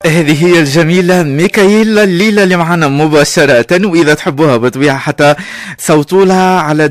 هذه هي الجميلة ميكايلا الليلة اللي معنا مباشرة، وإذا تحبوها بطبيعة حتى صوتوا لها على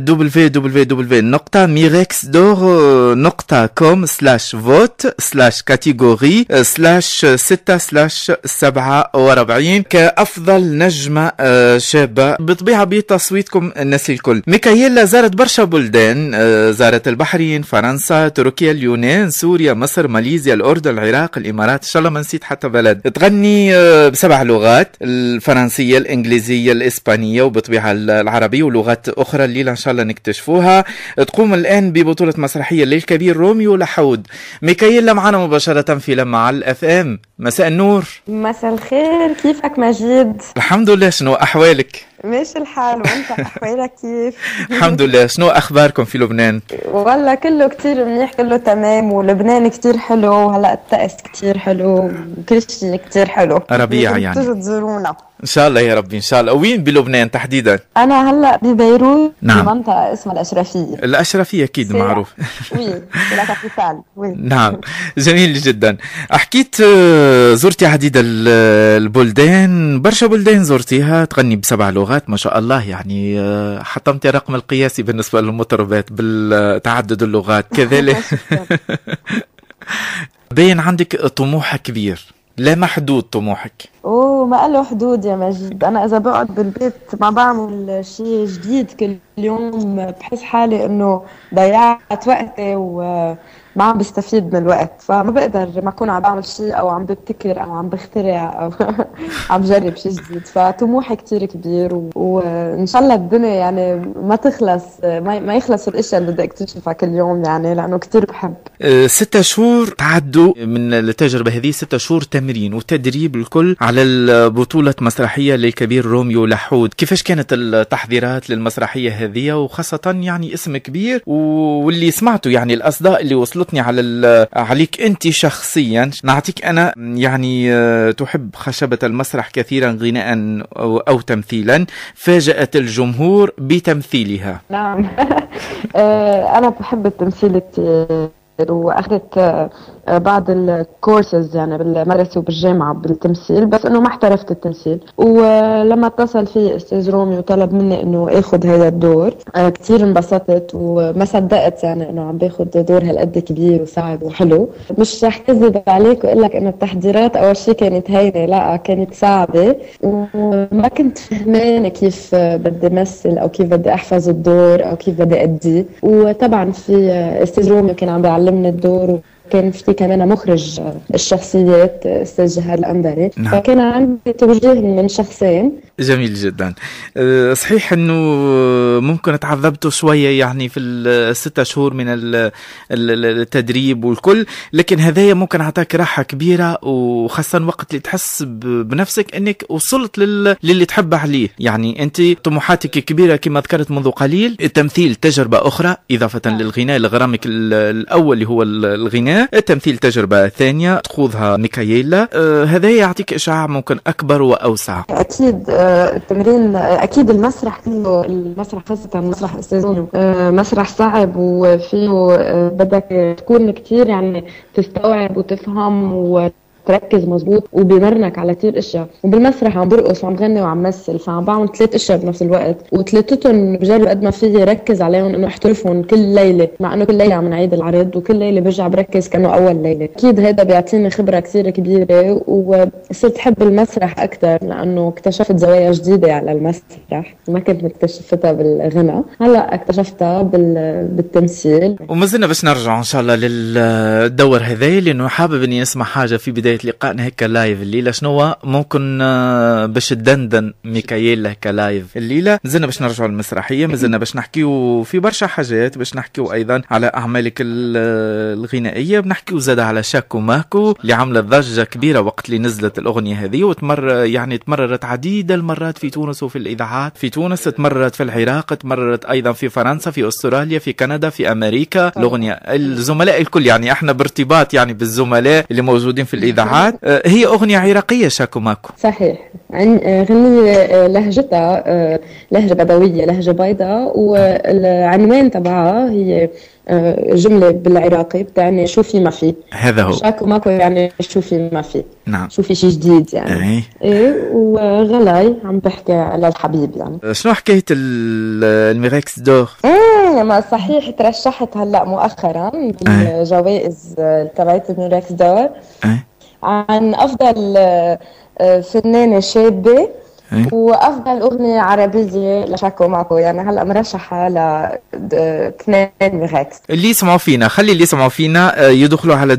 www.nocta.com/vote/catégorie/6/47 كأفضل نجمة شابة. بطبيعة بتصويتكم الناس الكل. ميكايلا زارت برشا بلدان، زارت البحرين، فرنسا، تركيا، اليونان، سوريا، مصر، ماليزيا، الأردن، العراق، الإمارات، إن شاء الله ما نسيت حتى بلد. تغني ب7 لغات: الفرنسية، الإنجليزية، الإسبانية، وبطبيعة العربية ولغات أخرى الليلة إن شاء الله نكتشفوها. تقوم الآن ببطولة مسرحية للكبير روميو لحود. ميكايلا معنا مباشرة في لمع على الأف ام. مساء النور. مساء الخير، كيفك مجيد؟ الحمد لله، شنو أحوالك؟ ماشي الحال، وانت احوالك كيف؟ الحمد لله. شنو اخباركم في لبنان؟ والله كله كتير منيح، كله تمام، ولبنان كتير حلو، وهلا الطقس كتير حلو، وكل شيء كتير حلو. ربيع يعني. تيجوا تزورونا ان شاء الله يا ربي ان شاء الله. وين بلبنان تحديدا؟ انا هلا ببيروت. نعم. في منطقه اسمها الاشرفيه. الاشرفيه اكيد معروف. وي لا كابيتال. وي نعم، جميل جدا. حكيت زرتي عديد البلدان، برشا بلدان زرتيها، تغني ب7 لغات ما شاء الله، يعني حطمتي الرقم القياسي بالنسبه للمطربات بالتعدد اللغات كذلك. باين عندك طموح كبير، لا محدود طموحك. ما له حدود يا مجيد. انا اذا بقعد بالبيت ما بعمل شيء جديد كل يوم، بحس حالي انه ضيعت وقتي وما عم بستفيد من الوقت، فما بقدر ما اكون عم بعمل شيء او عم ببتكر او عم بخترع او عم جرب شيء جديد. فطموحي كتير كبير، وان شاء الله الدنيا يعني ما تخلص، ما يخلص الاشياء اللي بدي اكتشفها كل يوم، يعني لانه كتير بحب. 6 شهور تعدوا من التجربة هذه، 6 شهور تمرين وتدريب الكل على البطولة مسرحية للكبير روميو لحود. كيفاش كانت التحضيرات للمسرحية هذه، وخاصة يعني اسم كبير، واللي سمعته يعني الأصداء اللي وصلتني عليك أنت شخصيا. نعطيك أنا يعني تحب خشبة المسرح كثيرا غناء أو تمثيلا، فاجأت الجمهور بتمثيلها. نعم. أنا بحب التمثيل كتير، واخذت بعض الكورسز يعني بالمدرسه وبالجامعه بالتمثيل، بس انه ما احترفت التمثيل. ولما اتصل في استاذ رومي وطلب مني انه اخذ هذا الدور، كثير انبسطت وما صدقت يعني انه عم باخذ دور هالقد كبير وصعب وحلو. مش رح كذب عليك واقول لك انه التحضيرات اول شيء كانت هينه، لا كانت صعبه، وما كنت فهمانه كيف بدي امثل او كيف بدي احفظ الدور او كيف بدي اديه. وطبعا في استاذ رومي كان عم بيعلمني الدور، كان في كمان مخرج الشخصيات استاذ جهاد الأنبري. نعم. فكان عندي توجيه من شخصين. جميل جدا. صحيح انه ممكن تعذبتوا شويه يعني في ال6 شهور من التدريب والكل، لكن هذايا ممكن اعطاك راحه كبيره، وخاصه وقت اللي تحس بنفسك انك وصلت للي تحب عليه. يعني انت طموحاتك كبيره كما ذكرت منذ قليل. التمثيل تجربه اخرى اضافه للغناء، لغرامك الاول اللي هو الغناء. التمثيل تجربة ثانية تخوضها ميكايلا. هذا يعطيك إشعاع ممكن أكبر وأوسع. أكيد التمرين، أكيد المسرح كله، المسرح خاصة مسرح أستاذ مسرح صعب، وفيه بدك تكون كتير يعني تستوعب وتفهم تركز مزبوط، وبيمرنك على كتير اشياء. وبالمسرح عم برقص وعم غني وعم مثل، فعم بعمل 3 اشياء بنفس الوقت، وثلاثتهم بجرب قد ما فيي ركز عليهم انه احترفهم كل ليله، مع انه كل ليله عم نعيد العرض وكل ليله برجع بركز كانه اول ليله. اكيد هذا بيعطيني خبره كثير كبيره، وصرت احب المسرح اكثر لانه اكتشفت زوايا جديده على المسرح ما كنت مكتشفتها بالغناء، هلا اكتشفتها بالتمثيل. وما زلنا باش نرجع ان شاء الله للدور هذا، لانه حابب اني اسمع حاجه في بداية لقائنا هيك لايف الليلة. شنو ممكن باش تدندن ميكايلا كلايف الليلة؟ مازلنا باش نرجعوا للمسرحية، مازلنا باش نحكيو في برشا حاجات، باش نحكيو أيضا على أعمالك الغنائية، بنحكيو زاد على شاكو ماكو اللي عملت ضجة كبيرة وقت اللي نزلت الأغنية هذه، يعني تمررت عديد المرات في تونس وفي الإذاعات في تونس، تمررت في العراق، تمررت أيضا في فرنسا، في أستراليا، في كندا، في أمريكا. الأغنية الزملاء الكل يعني احنا بارتباط يعني بالزملاء اللي موجودين في الإذاعة الإذاعات. هي أغنية عراقية شاكو ماكو. صحيح، غنية لهجتها لهجة بدوية، لهجة بيضاء، والعنوان تبعها هي جملة بالعراقي بتعني شوفي ما في. هذا هو شاكو ماكو، يعني شوفي ما في. نعم. شوفي شيء جديد يعني. ايه وغلاي عم بحكي على الحبيب يعني. شنو حكاية الميركس دور؟ ما صحيح ترشحت هلا مؤخرا بالجوائز تبعت الميركس دور عن افضل فنانة شابة وافضل اغنيه عربيه لشاكو ماكو، يعني هلا مرشحه لاثنين ميركس. اللي يسمعوا فينا، خلي اللي يسمعوا فينا يدخلوا على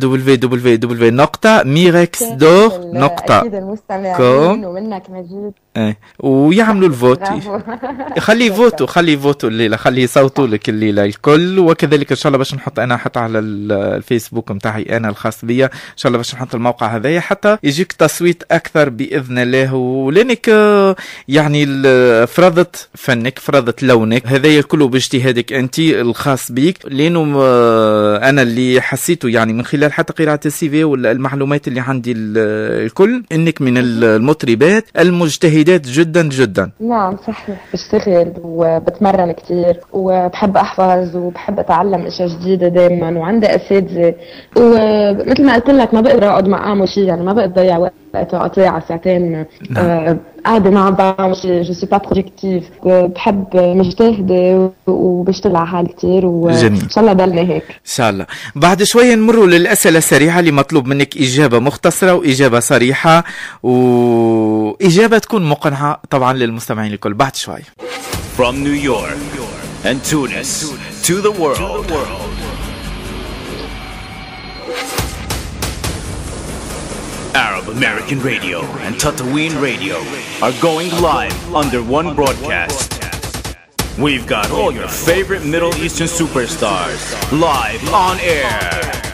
www.mirexdor.com اكيد المستمعين ومنك مجيد ويعملوا الفوت. خلي يفوتوا الليله، خلي يصوتوا لك الليله الكل. وكذلك ان شاء الله باش نحط انا حتى على الفيسبوك متاعي انا الخاص بيا، ان شاء الله باش نحط الموقع هذايا حتى يجيك تصويت اكثر باذن الله. ولانك يعني فرضت فنك، فرضت لونك، هذايا كله باجتهادك انت الخاص بيك. لانه انا اللي حسيته يعني من خلال حتى قراءه السي في والمعلومات اللي عندي الكل، انك من المطربات المجتهدات جدا جدا. نعم صحيح، بشتغل وبتمرن كتير وبحب احفظ وبحب اتعلم اشياء جديده دائما، وعندي اساتذه، ومثل ما قلت لك ما بقدر اقعد مع اعمل شيء، يعني ما بقدر اضيع وقت ساعة ساعتين قاعدة ما عم بعمل شيء. جو سي با برودكتيف، بحب مجتهدة وبشتغل على حالي كتير، وإن شاء الله ضلني هيك إن شاء الله. بعد شوية نمروا للأسئلة السريعة اللي مطلوب منك إجابة مختصرة وإجابة صريحة وإجابة تكون مقنعة طبعا للمستمعين الكل. بعد شوية. From New York and Tunis to the world. Arab American Radio and Tatooine Radio are going live under one broadcast. We've got all your favorite Middle Eastern superstars live on air.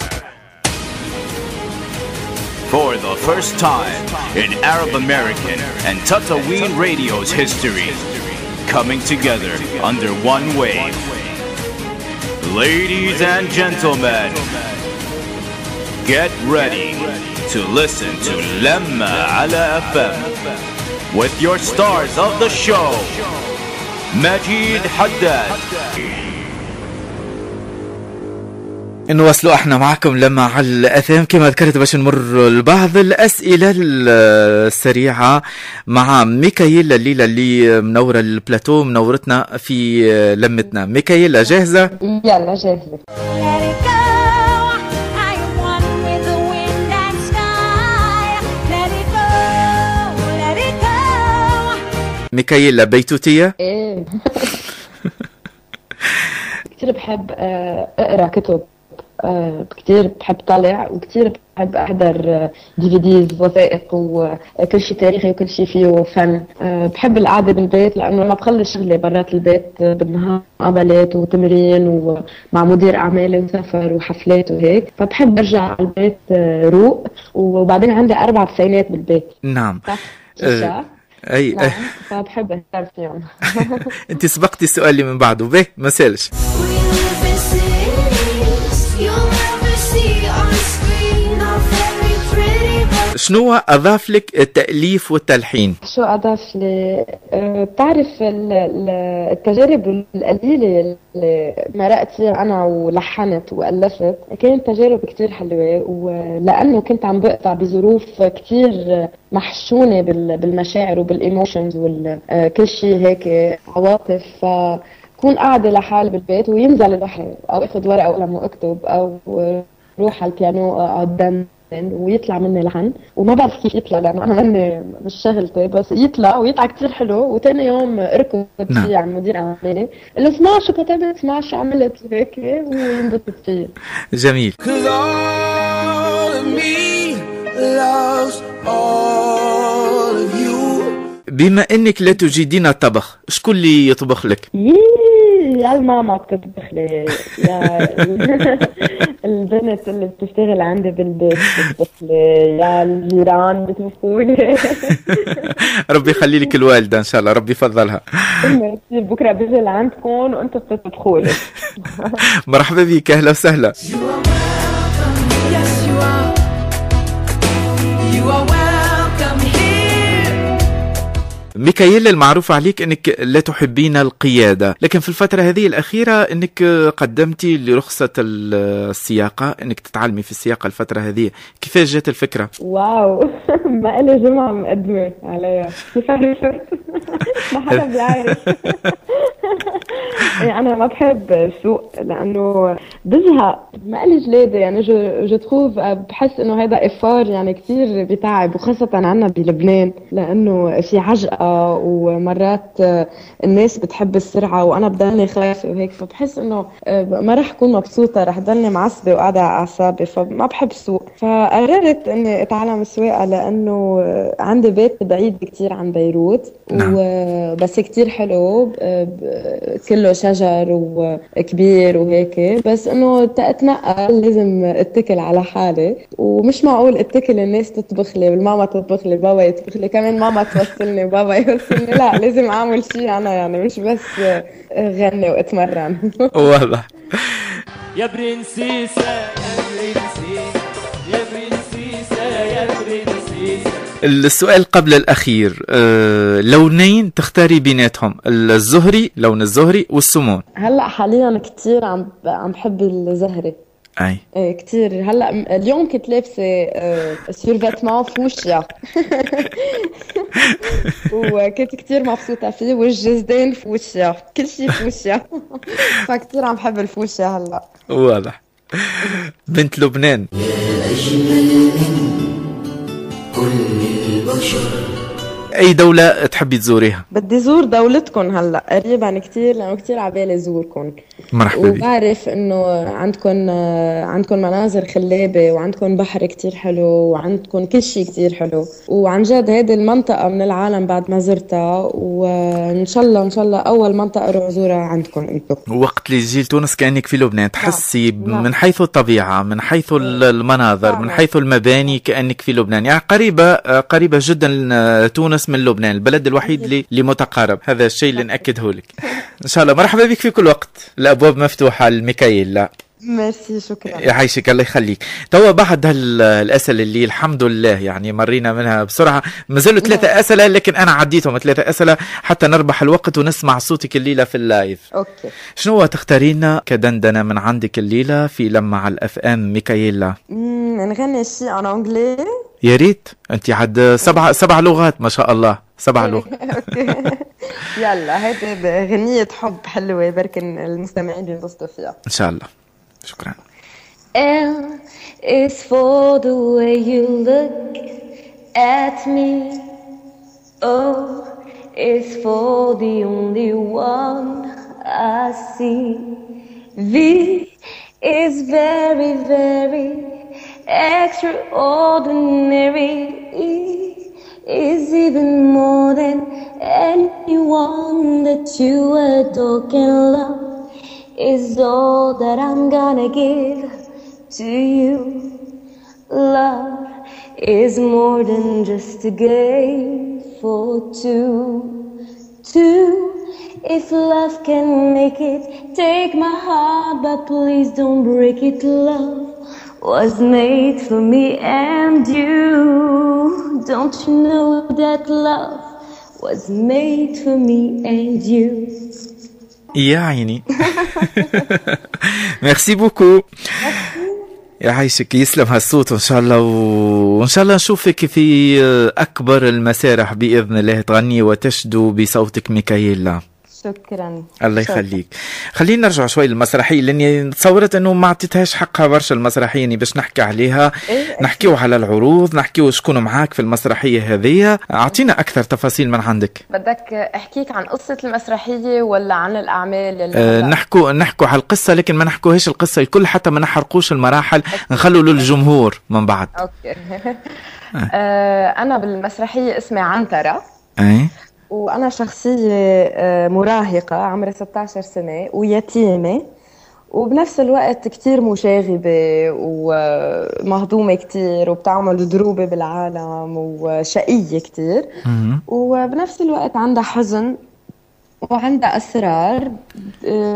For the first time in Arab American and Tatooine Radio's history, coming together under one wave. Ladies and gentlemen, get ready to listen to Lemma Ala FM with your stars of the show, Majid Haddad. نواصلوا احنا معكم لما على الأثام كما ذكرت باش نمر لبعض الأسئلة السريعة مع ميكايلا الليلة اللي منورة البلاتو، منورتنا في لمتنا. ميكايلا جاهزة؟ يلا جاهزة. ميكايلا بيتوتية؟ ايه كتير بحب اقرا كتب، كتير بحب طالع، وكتير بحب احضر DVDs وثائق وكل شيء تاريخي وكل شيء فيه فن. بحب القعده بالبيت لانه ما بخلص شغلي برات البيت بالنهار، مقابلات وتمرين ومع مدير اعمالي وسفر وحفلات وهيك، فبحب ارجع على البيت روق. وبعدين عندي 4 بسينات بالبيت. نعم اي نعم. فبحب اهتم فيهم. انت سبقتي السؤال اللي من بعده، به ما سالش. شنو اضاف لك التأليف والتلحين؟ شو اضاف لي؟ بتعرف التجارب القليله اللي مرقت فيها انا ولحنت والفت كانت تجارب كتير حلوه، ولانه كنت عم بقطع بظروف كتير محشونه بالمشاعر وبالايموشنز وكل شيء هيك عواطف، فكون قاعده لحالي بالبيت وينزل البحر او اخذ ورقه وقلم واكتب او روح على البيانو اقعد ويطلع مني لحن، وما بعرف كيف يطلع لانه انا مني مش شغلتي، بس يطلع كتير حلو. وتاني يوم اركض فيه عند مدير اعمالي اللي اسمع شو كتبت، اسمع شو عملت هيك، وينبسط فيه. جميل. بما انك لا تجيدين الطبخ، شكون اللي يطبخ لك؟ يا الماما بتطبخ لي، يا البنت اللي بتشتغل عندي بالبيت بتطبخ لي، يا الجيران بيطبخوا لي. ربي يخلي لك الوالدة ان شاء الله، ربي يفضلها. بكره بيجي لعندكم وانتم بتطبخوا لي. مرحبا بك، اهلا وسهلا. ميكايلا، المعروف عليك أنك لا تحبين القيادة، لكن في الفترة هذه الأخيرة أنك قدمتي لرخصة السياقة، أنك تتعلمي في السياقة الفترة هذه. كيف جات الفكرة؟ واو ما إلي جمعة مقدمة عليها، كيف عرفت؟ ما حدا بيعرف. أنا ما بحب السوق لأنه بزهق، ما إلي جلادة يعني. جو تروف بحس إنه هذا إفار يعني كتير بيتعب، وخاصة عنا بلبنان لأنه في عجقة، ومرات الناس بتحب السرعة وأنا بضلني خايفة وهيك، فبحس إنه ما رح أكون مبسوطة، رح ضلني معصبة وقاعدة على أعصابي، فما بحب السوق. فقررت إني أتعلم السواقة لأنه عندي بيت بعيد كتير عن بيروت، وبس كتير حلو، كله شجر وكبير وهيك، بس إنه تتنقل لازم اتكل على حالي، ومش معقول اتكل الناس تطبخ لي والماما تطبخ لي، بابا يطبخ لي، كمان ماما توصلني وبابا يوصلني. لا، لازم اعمل شيء انا يعني، مش بس غني واتمرن. والله يا برنسيسة يا برنسيسة يا برنسيسة يا برنسيسة. السؤال قبل الأخير، لونين تختاري بيناتهم، الزهري، لون الزهري والسمون. هلأ حاليا كتير عم بحب الزهري. اي كتير. هلا اليوم كنت لابسه سيرفيتمون فوشيا وكنت كتير مبسوطه فيه، والجزدان فوشيا، كل شيء فوشيا. فكتير عم بحب الفوشيا هلا. واضح. بنت لبنان. يا أجمل من كل البشر. أي دولة تحبي تزوريها؟ بدي زور دولتكم هلا قريبا كتير، لأنه كتير عبالي زوركم. مرحبا بك. وبعرف إنه عندكم مناظر خلابة، وعندكم بحر كتير حلو، وعندكم كل شيء كتير حلو، وعن جد هذه المنطقة من العالم بعد ما زرتها، وإن شاء الله أول منطقة أروح زورها عندكم أنتم. وقت اللي تجي لتونس كأنك في لبنان، تحسي من حيث الطبيعة، من حيث المناظر، من حيث المباني، كأنك في لبنان. يعني قريبة جدا تونس من لبنان، البلد الوحيد اللي متقارب. هذا الشيء اللي نأكده لك. إن شاء الله. مرحبا بك في كل وقت، الأبواب مفتوحة لميكايلا. ميرسي، شكرا. يعيشك، الله يخليك. توا بعد هالأسئلة اللي الحمد لله يعني مرينا منها بسرعة، مازالوا 3 أسئلة، لكن أنا عديتهم 3 أسئلة حتى نربح الوقت ونسمع صوتك الليلة في اللايف. أوكي. شنو تختارين كدندنة من عندك الليلة في لمع الأفئام ميكايلا؟ نغني شيء أنا أنجلي. يا ريت. أنت عاد 7 لغات ما شاء الله، 7 لغات. يلا، هيدي غنية حب حلوة، بركن المستمعين بينبسطوا فيها إن شاء الله. شكرا. L is for the way you look at me. O is for the only one I see. V is very, very extraordinary. E is even more than anyone that you adore can love. Is all that I'm gonna give to you. Love is more than just a game for two. If love can make it, take my heart, but please don't break it. Love was made for me and you. Don't you know that love was made for me and you. يا عيني. ميرسي بوكو. يعيشك، يسلم هالصوت، وإن شاء الله وإن شاء الله نشوفك في أكبر المسارح بإذن الله، تغني وتشدو بصوتك ميكايلا. شكرا. الله يخليك. خلينا نرجع شوي للمسرحية، لأني تصورت أنه ما عطيتهاش حقها برشا المسرحية، يعني باش نحكي عليها. نحكيو على العروض، نحكيو شكون معاك في المسرحية هذه. أعطينا أكثر تفاصيل من عندك. بدك أحكيك عن قصة المسرحية ولا عن الأعمال نحكو على القصة، لكن ما نحكوهاش القصة الكل، حتى ما نحرقوش المراحل، نخلو للجمهور من بعد. أوكي. أنا بالمسرحية اسمي عنترة. وأنا شخصية مراهقة عمري 16 سنة ويتيمة، وبنفس الوقت كتير مشاغبة ومهضومة كتير، وبتعمل دروبة بالعالم، وشقية كتير. وبنفس الوقت عندها حزن وعندها أسرار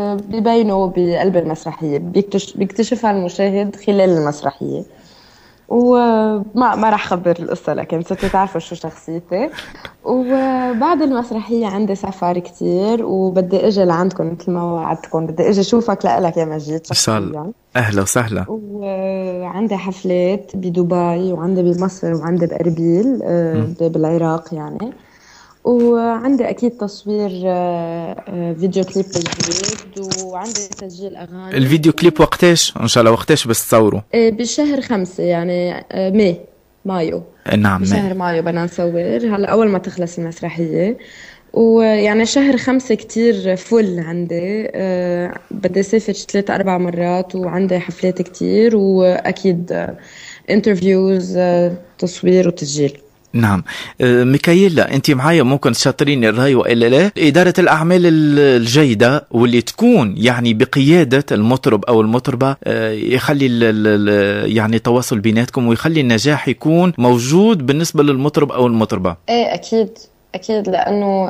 بيبينوا بقلب المسرحية، بيكتشفها المشاهد خلال المسرحية. وما راح أخبر القصة لكن صرتوا تعرفوا شو شخصيتي. وبعد المسرحية عندي سفر كتير وبدي أجي لعندكم مثل ما وعدتكم، بدي أجي أشوفك لك يا مجيد إن شاء الله. أهلا وسهلا. وعندي حفلات بدبي وعندي بمصر وعندي بأربيل بالعراق يعني. وعندي أكيد تصوير فيديو كليب جديد وعندي تسجيل أغاني. الفيديو كليب وقتاش إن شاء الله وقتاش بس تصوروا؟ بشهر 5 يعني مايو. نعم بشهر مايو بدنا نصور هلا أول ما تخلص المسرحية. ويعني شهر 5 كتير فل عندي، بدي أسافر 3-4 مرات وعندي حفلات كتير وأكيد انترفيوز تصوير وتسجيل. نعم. ميكايلا انت معايا ممكن تشاطريني الرأي وإلا لا؟ إدارة الأعمال الجيدة واللي تكون يعني بقيادة المطرب أو المطربة يخلي يعني تواصل بيناتكم ويخلي النجاح يكون موجود بالنسبة للمطرب أو المطربة. ايه أكيد لأنه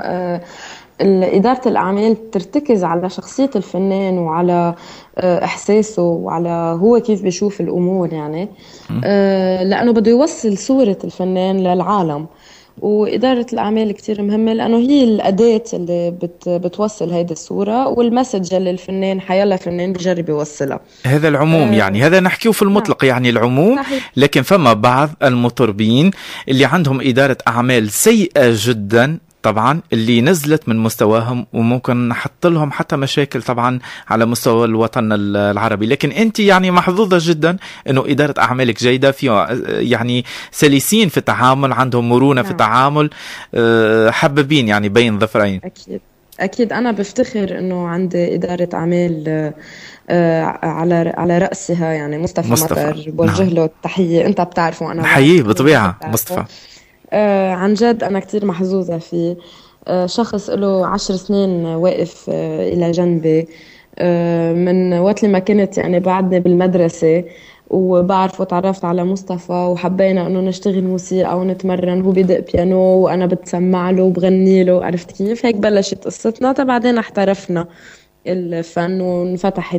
إدارة الأعمال ترتكز على شخصية الفنان وعلى إحساسه وعلى هو كيف بيشوف الأمور يعني. لأنه بده يوصل صورة الفنان للعالم، وإدارة الأعمال كتير مهمة لأنه هي الأداة اللي بتوصل هيدي الصورة والمسج اللي الفنان حيلا فنان بيجرب يوصلها. هذا العموم يعني هذا نحكيه في المطلق يعني العموم. لكن فما بعض المطربين اللي عندهم إدارة أعمال سيئة جدا طبعا اللي نزلت من مستواهم وممكن نحط لهم حتى مشاكل طبعا على مستوى الوطن العربي. لكن انت يعني محظوظة جدا انه ادارة اعمالك جيدة، في يعني سلسين في التعامل، عندهم مرونة في التعامل، حبابين يعني بين ظفرين. اكيد انا بفتخر انه عندي ادارة اعمال على رأسها يعني مصطفى مطر، بوجه له التحية. انت بتعرفه انا حقيقي بطبيعة مصطفى. عن جد أنا كتير محظوظة فيه. شخص له 10 سنين واقف إلى جنبي من وقت ما كنت يعني بعدني بالمدرسة، وبعرف وتعرفت على مصطفى وحبينا إنه نشتغل موسيقى ونتمرن. هو بدق بيانو وأنا بتسمع له وبغني له، عرفت كيف؟ هيك بلشت قصتنا. بعدين احترفنا الفن وانفتحت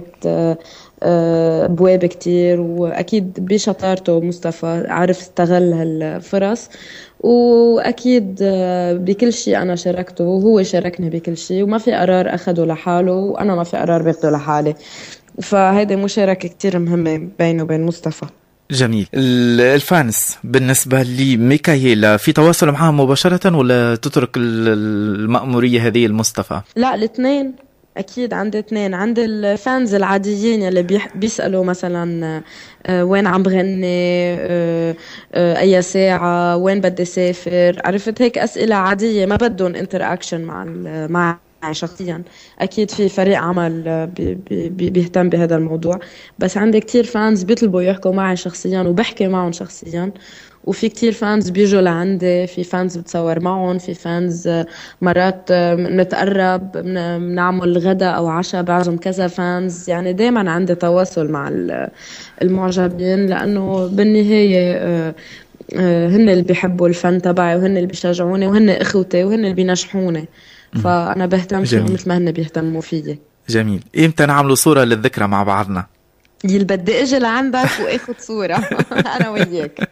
أبواب كتير، وأكيد بشطارته مصطفى عارف استغل هالفرص. وأكيد بكل شيء أنا شاركته وهو شاركني بكل شيء، وما في قرار أخده لحاله وأنا ما في قرار باخده لحالي. فهيدي مشاركة كتير مهمة بينه وبين مصطفى. جميل. الفانس بالنسبة لميكايلا في تواصل معهم مباشرة ولا تترك المأمورية هذه المصطفى؟ لا، الاثنين. أكيد عندي 2. عندي الفانز العاديين اللي بيسألوا مثلا وين عم بغني، أي ساعة، وين بدي سافر، عرفت هيك أسئلة عادية ما بدهم انتراكشن مع شخصيا. أكيد في فريق عمل بيهتم بهذا الموضوع، بس عندي كتير فانز بيطلبوا يحكوا معي شخصيا وبحكي معهم شخصيا. وفي كتير فانز بيجوا لعندي، في فانز بتصور معهم، في فانز مرات نتقرب بنعمل غدا أو عشاء بعزم كذا فانز. يعني دايما عندي تواصل مع المعجبين لأنه بالنهاية هن اللي بيحبوا الفن تبعي وهن اللي بيشجعوني وهن إخوتي وهن اللي بينجحوني. فأنا بهتم فيهم مثل ما هن بيهتموا فيي. جميل. إمتى نعملوا صورة للذكرى مع بعضنا؟ يل بدي اجي لعندك واخد صورة انا وياك.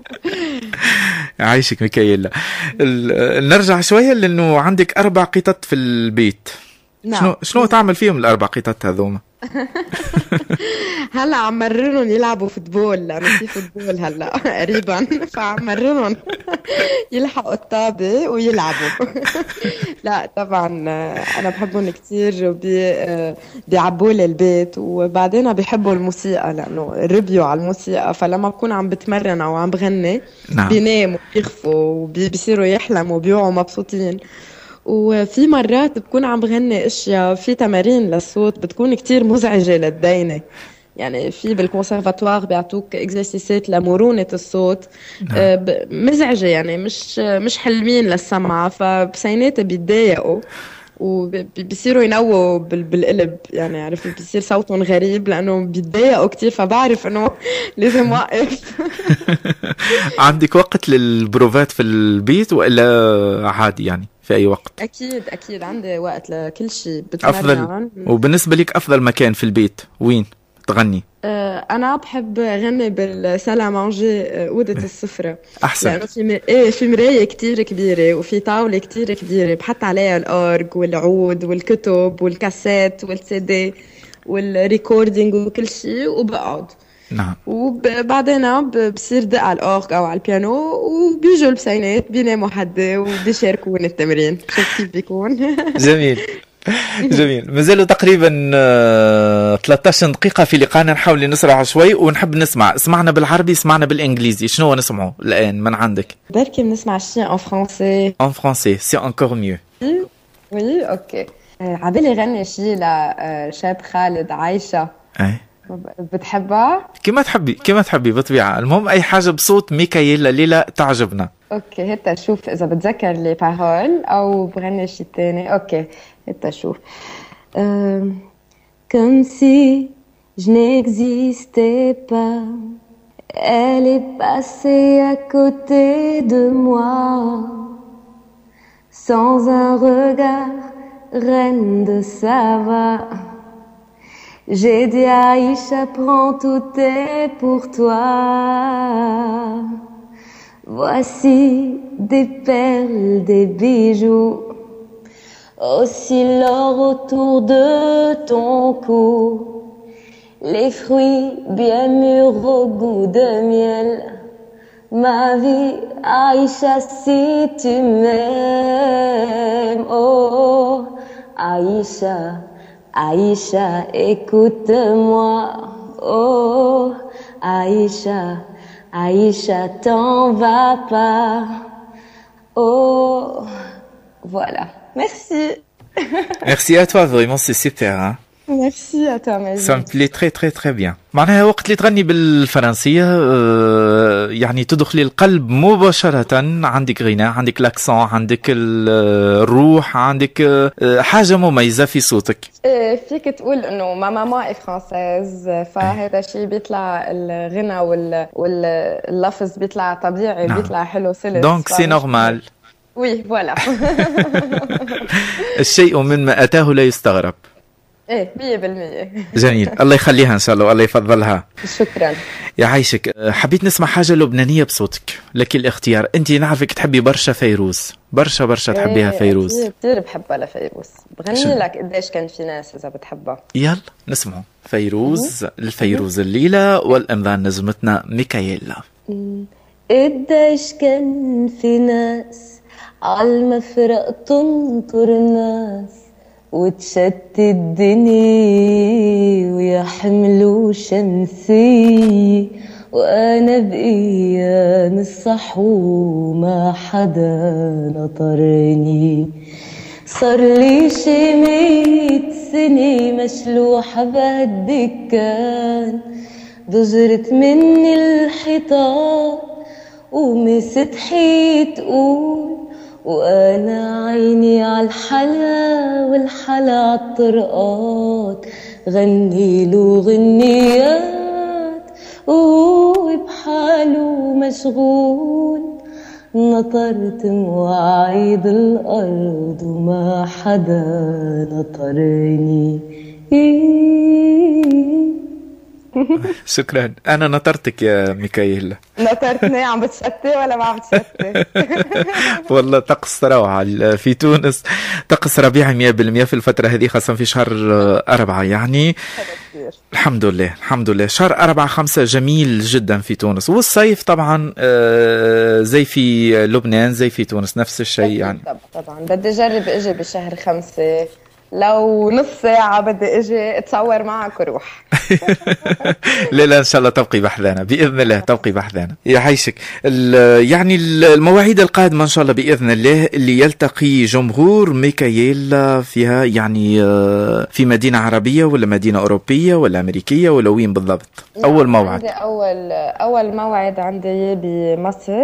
عايشك ميكايلا. نرجع شوية لانه عندك 4 قطط في البيت. نعم. شنو تعمل فيهم ال4 قطط هذوما؟ هلا عم مرنهم يلعبوا فوتبول لانه في فوتبول هلا قريبا، فعم مرنهم يلحقوا الطابة ويلعبوا. لا طبعا انا بحبهم كتير بيعبوا لي البيت، وبعدين بيحبوا الموسيقى لانه ربيوا على الموسيقى. فلما بكون عم بتمرن او عم بغني نعم. بيناموا بيخفوا وبيصيروا يحلموا وبيوعوا مبسوطين. وفي مرات بكون عم بغني اشياء في تمارين للصوت بتكون كتير مزعجة للدينة. يعني في بالكونسرفاتوار بيعطوك اكزرسيسات لمرونة الصوت مزعجة، يعني مش حلوين للسمع، فبسيناتي بيتضايقوا وبيصيروا ينووا بالقلب. يعني عرفت بيصير صوتهم غريب لأنه بيتضايقوا كتير، فبعرف إنه لازم وقف. عندك وقت للبروفات في البيت وإلا عادي يعني في أي وقت؟ أكيد عندي وقت لكل شيء. أفضل. وبالنسبة لك أفضل مكان في البيت وين؟ تغني؟ انا بحب غني بالسالامانجي، اوضه السفره. احسن. لانه في مرايه كتير كبيره وفي طاوله كتير كبيره بحط عليها الارج والعود والكتب والكاسات والسي دي والريكوردينج وكل شيء، وبقعد. نعم. وبعدين بصير دق على الأورغ أو على البيانو، وبيجوا البسينات بيناموا حدي وبيشاركون التمرين. شوف كيف بيكون. جميل جميل. مازالوا تقريبا 13 دقيقة في لقاءنا، نحاول نسرع شوي ونحب نسمع. سمعنا بالعربي، سمعنا بالإنجليزي، شنو نسمعه الآن من عندك؟ بركي بنسمع شيء en français. En français, c'est encore mieux. Oui, ok. عبالي غني شيء لشاب خالد، عايشة. أي. بتحبها؟ كما تحبي بطبيعة. المهم أي حاجة بصوت ميكايلا ليلى تعجبنا. اوكي، هتا شوف إذا بتذكر لي بارول أو بغني شيء تاني. اوكي هتا شوف. Comme si je n'existais pas, elle est passée à côté de moi, sans un regard, reine de Sava. J'ai dit Aïcha, prends, tout est pour toi. Voici des perles, des bijoux, aussi l'or autour de ton cou, les fruits bien mûrs au goût de miel. Ma vie, Aïcha, si tu m'aimes, oh, Aïcha, Aïcha, écoute-moi, oh, Aïcha, Aïcha, t'en vas pas, oh, voilà. Merci. Merci à toi, vraiment, c'est super. Hein? Merci à toi, Magie. Ça me plaît très très très bien. معناها وقت اللي تغني بالفرنسية يعني تدخلي القلب مباشرة. عندك غناء، عندك لاكسون، عندك الروح، عندك حاجة مميزة في صوتك. فيك تقول انه ما ماما فرانسيز، فهذا الشيء بيطلع الغنى واللفظ بيطلع طبيعي. نعم. بيطلع حلو سلس. دونك سي نورمال. وي فوالا. الشيء مما أتاه لا يستغرب. ايه 100%. جميل. الله يخليها ان شاء الله والله يفضلها. شكرا. يعيشك. حبيت نسمع حاجه لبنانيه بصوتك، لك الاختيار. انت نعرفك تحبي برشا فيروز، برشا تحبيها فيروز. كثير بحبها لفيروز. بغني لك قديش كان في ناس اذا بتحبها. يلا نسمعوا فيروز. الفيروز الليله والامضاء نجمتنا ميكايلا. قديش كان في ناس عالمفرق تنطر الناس، وتشتت الدنيا ويحملوا شمسية، وأنا بأيام الصحو ما حدا نطرني. صار لي شي 100 سنة مشلوحة بهالدكان، ضجرت مني الحيطان ومست حيط قول، وأنا عيني عالحلا والحلا عالطرقات، غنيلو غنيات وبحاله مشغول. نطرت مواعيد الأرض وما حدا نطرني. شكرا. أنا نطرتك يا ميكايلا. نطرتني. عم بتشتي ولا ما عم بتشتي؟ والله طقس روعة في تونس، طقس ربيعي 100% في الفترة هذه، خاصة في شهر 4 يعني. الحمد لله الحمد لله. شهر 4-5 جميل جدا في تونس، والصيف طبعا زي في لبنان زي في تونس نفس الشيء يعني. طبعا بدي أجرب أجي بشهر 5، لو نص ساعة بدي اجي اتصور معك وروح. لا ان شاء الله تبقي بحذانا باذن الله، تبقي بحذانا. يعيشك. يعني المواعيد القادمة ان شاء الله باذن الله اللي يلتقي جمهور ميكايلا فيها، يعني في مدينة عربية ولا مدينة اوروبية ولا امريكية ولا وين بالضبط؟ اول موعد. اول موعد عندي بمصر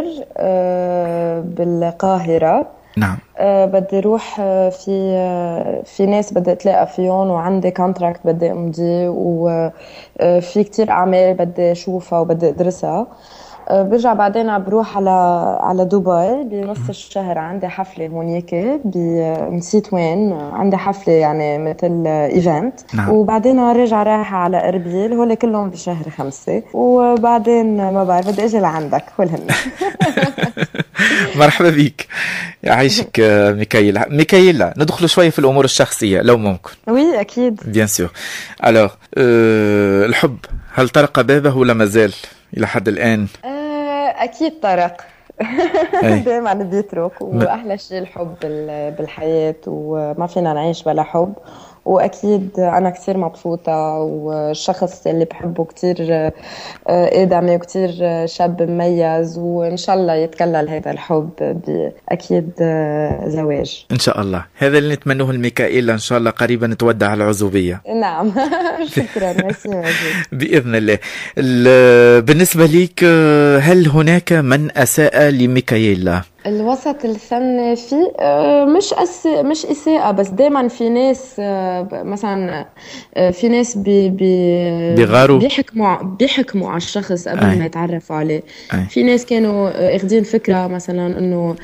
بالقاهرة. نعم. بدي اروح في ناس بدي اتلاقى فيهم، وعندي كونتراكت بدي امضيه، وفي كتير اعمال بدي اشوفها وبدي ادرسها. برجع بعدين بروح على دبي بنص الشهر، عندي حفلة هونيك نسيت وين، عندي حفلة يعني مثل ايفنت. نعم. وبعدين راجع رايحة على اربيل، هول كلهم بشهر 5. وبعدين ما بعرف بدي اجي لعندك كلهن. مرحبا بيك، يعيشك ميكايلا. ميكايلا، ندخل شوي في الأمور الشخصية لو ممكن. وي أكيد. بيان سور. ألوغ، الحب هل طرق بابه ولا مازال إلى حد الآن؟ أكيد طرق. دائما بيترك، وأحلى شيء الحب بالحياة، وما فينا نعيش بلا حب. وأكيد أنا كتير مبسوطة، والشخص اللي بحبه كتير آدمي وكتير شاب مميز، وإن شاء الله يتكلل هذا الحب أكيد زواج إن شاء الله. هذا اللي نتمنوه الميكائيلا، إن شاء الله قريبا نتودع العزوبية. نعم. شكرا. بإذن الله. بالنسبة ليك، هل هناك من أساء لميكائيلا؟ الوسط الفني فيه مش إساءة، بس دايما في ناس مثلا في ناس بيغاروا، بيحكموا على الشخص قبل ما يتعرفوا عليه. في ناس كانوا اخذين فكرة مثلا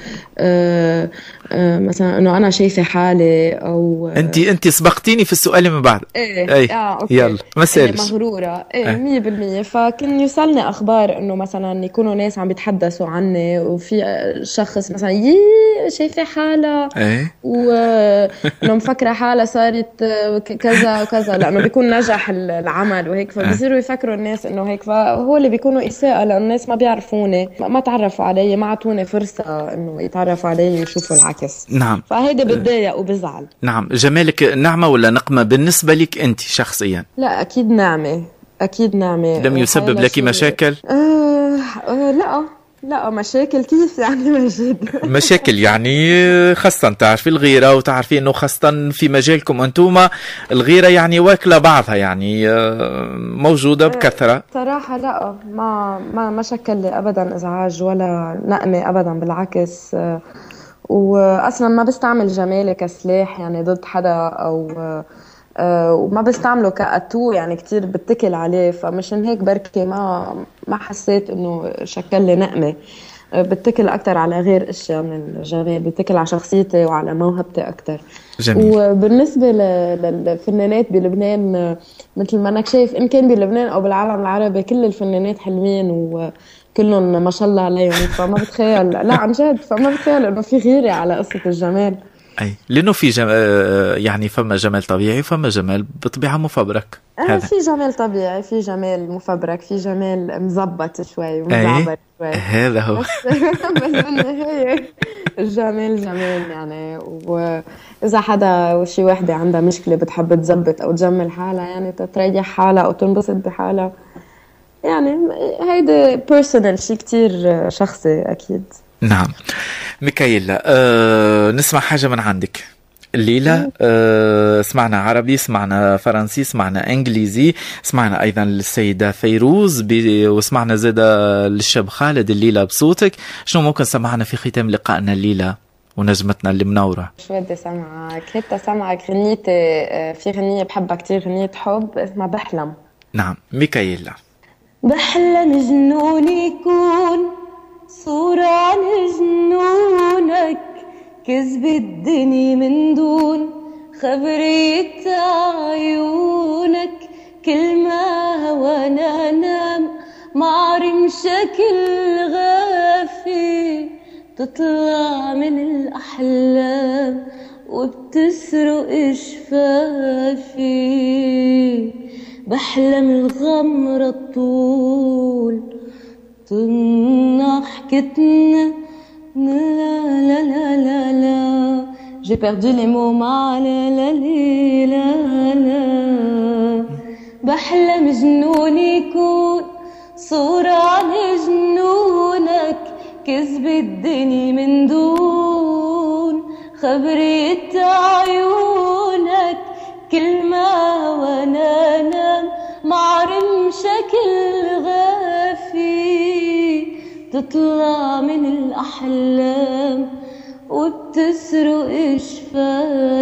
انه انا شايفة حالي، او انت سبقتيني في السؤال من بعد. أوكي. يلا ما سالش. مغرورة 100%. فكان يوصلني اخبار انه مثلا يكونوا ناس عم بيتحدثوا عني، وفي شخص مثلا شايفة حالة وانه مفكرة حالة صارت كذا وكذا، لانه بيكون نجح العمل وهيك، فبيصيروا يفكروا الناس انه هيك. فهو اللي بيكونوا اساءة، لانه الناس ما بيعرفوني، ما تعرفوا علي، ما عطوني فرصة انه يتعرفوا علي ويشوفوا العكس. نعم. فهيدا بتضايق وبزعل. نعم. جمالك نعمة ولا نقمة بالنسبة لك انت شخصيا؟ لا اكيد نعمة، اكيد نعمة. لم يسبب لك مشاكل؟ لا مشاكل كيف يعني مجد؟ مشاكل يعني خاصة تعرفي الغيرة، وتعرفي انه خاصة في مجالكم انتوما الغيرة يعني واكلة بعضها، يعني موجودة بكثرة. صراحة لا، ما شكل لي ابدا ازعاج ولا نقمة ابدا، بالعكس. واصلا ما بستعمل جمالي كسلاح يعني ضد حدا، او وما بستعمله كأتو يعني كتير بتكل عليه. فمشان هيك بركي ما حسيت انه شكل لي نقمة. بتكل اكتر على غير اشياء من الجمال، بتكل على شخصيتي وعلى موهبتي اكتر. جميل. وبالنسبة للفنانات بلبنان، مثل ما انك شايف، ان كان بلبنان او بالعالم العربي، كل الفنانات حلوين وكلهم ما شاء الله عليهم. فما بتخيل، لا عن جد، فما بتخيل انه في غيرة على قصة الجمال. أي لأنه في يعني فما جمال طبيعي وفما جمال بطبيعة مفبرك. في جمال طبيعي، في جمال مفبرك، في جمال مزبط شوي ومزعبر شوي. هذا هو. بس بالنهاية الجمال جمال يعني. وإذا حدا شي واحدة عندها مشكلة بتحب تزبط أو تجمل حالها، يعني تريح حالها أو تنبسط بحالها، يعني هيدا بيرسونال، شي كتير شخصي أكيد. نعم. ميكائيلا، نسمع حاجة من عندك الليلة. سمعنا عربي، سمعنا فرنسي، سمعنا انجليزي، سمعنا ايضا للسيدة فيروز وسمعنا زادة للشاب خالد الليلة بصوتك. شنو ممكن سمعنا في ختام لقائنا الليلة ونجمتنا اللي منورة؟ شو بدي سمعك؟ هيك سمعك غنيتي، في غنية بحبها كتير، غنية حب اسمها بحلم. نعم. ميكائيلا. بحلم جنون يكون صورة عن جنونك، كذب الدنيا من دون خبرية عيونك، كل ما هوانا نام معرم شكل غافي، تطلع من الأحلام وبتسرق شفافي. بحلم الغمرة الطول ضحكتنا، لا لا لا لا لا، j'ai perdu les mots مع لا لا لا لا. بحلم جنون يكون صورة عن جنونك، كذب الدنيا من دون خبرية عيونك، كل ما وانا نام معرم شكل غافي، تطلع من الأحلام وبتسرق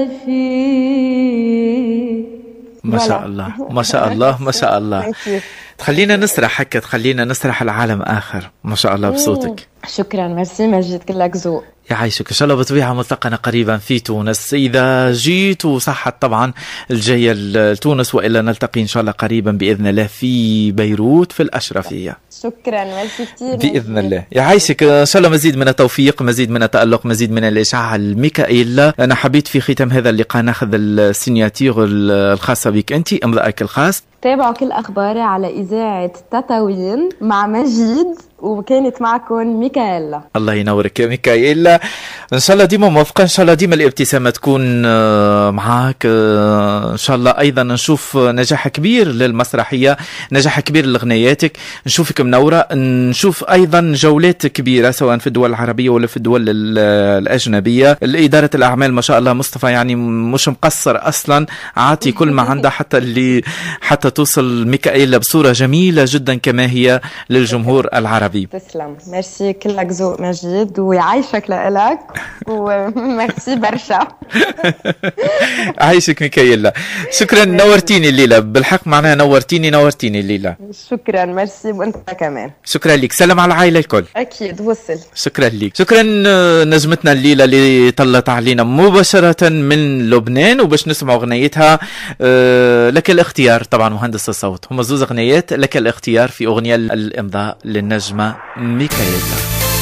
شفافي. ما شاء الله ما شاء الله ما شاء الله. تخلينا نسرح هكا، تخلينا نسرح العالم آخر. ما شاء الله بصوتك. شكرا، ميرسي مجيد، كلك ذوق. يعيشك. إن شاء الله بطبيعة ملتقنا قريبا في تونس إذا جيت وصحت طبعا الجاية لتونس، وإلا نلتقي إن شاء الله قريبا بإذن الله في بيروت في الأشرفية. شكرا، ميرسي كتير بإذن الله. يعيشك. إن شاء الله مزيد من التوفيق، مزيد من التألق، مزيد من الإشعاع. ميكائيلا، أنا حبيت في ختام هذا اللقاء ناخذ السينياتير الخاصة بك أنت، إمضائك الخاص. تابعوا كل أخباري على إذاعة تطاوين مع مجيد، وكانت معكم ميكائيلا. الله ينورك يا ميكائيلا. ان شاء الله ديما موفقه، ان شاء الله ديما الابتسامه تكون معاك. ان شاء الله ايضا نشوف نجاح كبير للمسرحيه، نجاح كبير لغنياتك، نشوفك منوره، نشوف ايضا جولات كبيره سواء في الدول العربيه ولا في الدول الاجنبيه. الاداره الاعمال ما شاء الله مصطفى يعني مش مقصر اصلا، عاطي كل ما عنده حتى توصل ميكائيلا بصوره جميله جدا كما هي للجمهور العربي. تسلم، ميرسي، كلك ذوق مجيد، ويعيشك لإلك، وميرسي برشا. عايشك ميكائيلا. شكرا، نورتيني الليلة بالحق، معناها نورتيني الليلة. شكرا، ميرسي، وانت كمان. شكرا لك. سلام على العائلة الكل. اكيد، وصل. شكرا لك. شكرا نجمتنا الليلة اللي طلت علينا مباشرة من لبنان، وباش نسمع اغنيتها لك الاختيار. طبعا مهندس الصوت، هم زوز اغنيات، لك الاختيار في اغنية الامضاء للنجمة ميكائيلا.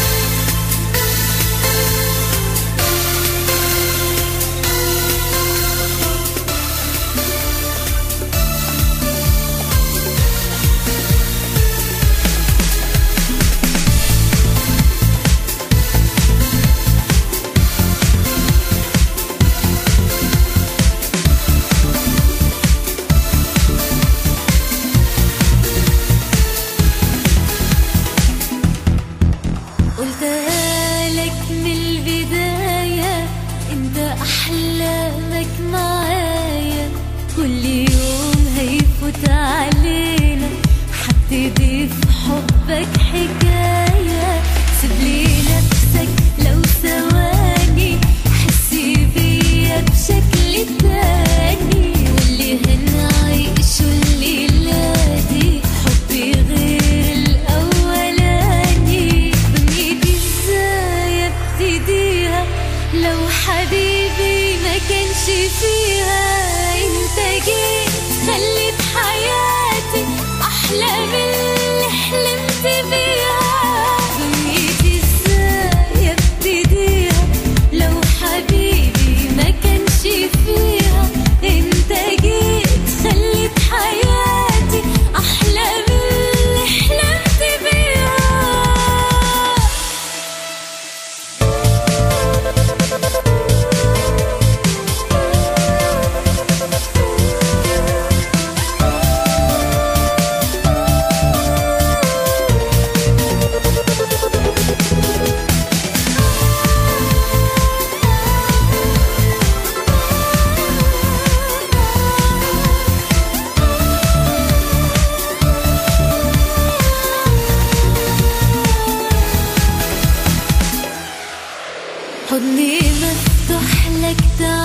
حضني مفتوح لك،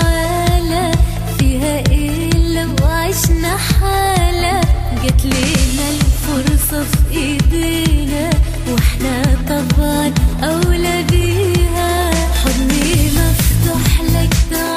تعالى، فيها ايه لو عشنا حالة؟ جت لينا الفرصة في ايدينا، واحنا طبعا اولى بيها. حضني مفتوح لك،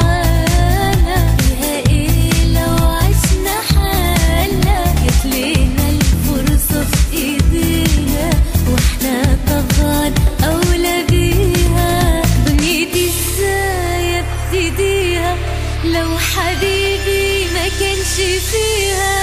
تعالى، فيها ايه لو عشنا حالة؟ جت لينا الفرصة في ايدينا، واحنا طبعا اولى بيها. دنيتي ازاي ابتديها لو حبيبي ما كانش فيها؟